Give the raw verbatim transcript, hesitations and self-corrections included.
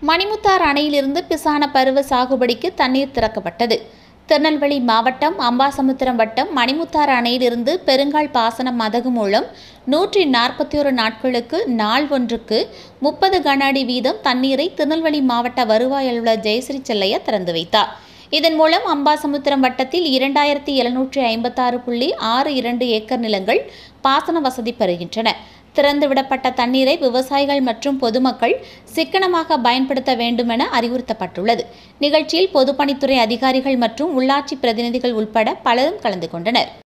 மணிமுத்தாறு அணையிலிருந்து பிசான பருவ சாகுபடிக்கு தண்ணீர் திறக்கப்பட்டது. திருநெல்வேலி மாவட்டம் அம்பாசமுத்திரம் வட்டம் மணிமுத்தாறு அணையிலிருந்து பெருங்கால் பாசன மதகு மூலம் நூற்றி நாற்பத்தி ஒரு நாட்களுக்கு நாள் ஒன்றுக்கு முப்பது கன அடி வீதம் தண்ணீரை திருநெல்வேலி மாவட்ட வருவாய் அலுவலர் ஜெயஸ்ரீ செல்லையா திறந்து வைத்தார். இதன் மூலம் அம்பாசமுத்திரம் வட்டத்தில் இரண்டாயிரத்தி எழுநூற்றி ஐம்பத்தாறு புள்ளி ஆறு இரண்டு ஏக்கர் நிலங்கள் பாசன வசதி பெறுகின்றன. திறந்துவிடப்பட்ட தண்ணீரை விவசாயிகள் மற்றும் பொதுமக்கள் சிக்கனமாக பயன்படுத்த வேண்டும் என அறிவுறுத்தப்பட்டுள்ளது. நிகழ்ச்சியில் பொதுப்பணித்துறை அதிகாரிகள் மற்றும் உள்ளாட்சி பிரதிநிதிகள் உட்பட பலரும் கலந்து கொண்டனர்.